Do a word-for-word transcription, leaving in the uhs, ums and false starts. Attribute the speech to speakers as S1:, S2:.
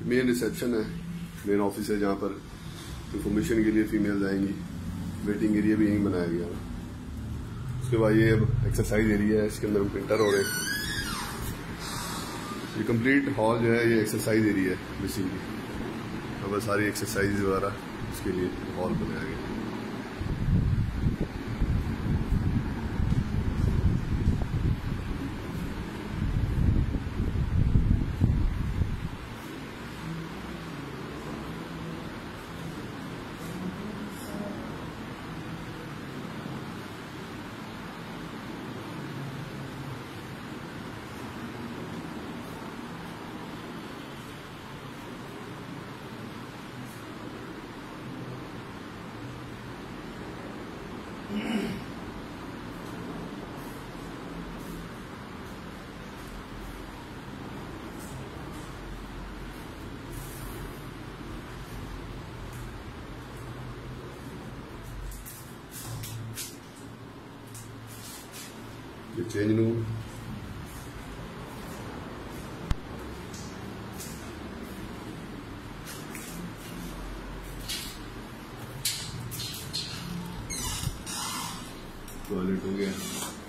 S1: Main reception है, main office है जहाँ पर इंफॉर्मेशन के लिए फीमेल्स आएंगी। वेटिंग एरिया भी यहीं बनाया गया है। उसके बाद ये अब एक्सरसाइज एरिया है, इसके अंदर हम प्रिंटर हो रहे हैं। ये कंप्लीट हॉल जो है ये एक्सरसाइज एरिया है बेसिकली। अब सारी एक्सरसाइज वगैरह उसके लिए हॉल बनाया गया। ये चेंज रूम, टॉयलेट हो गया।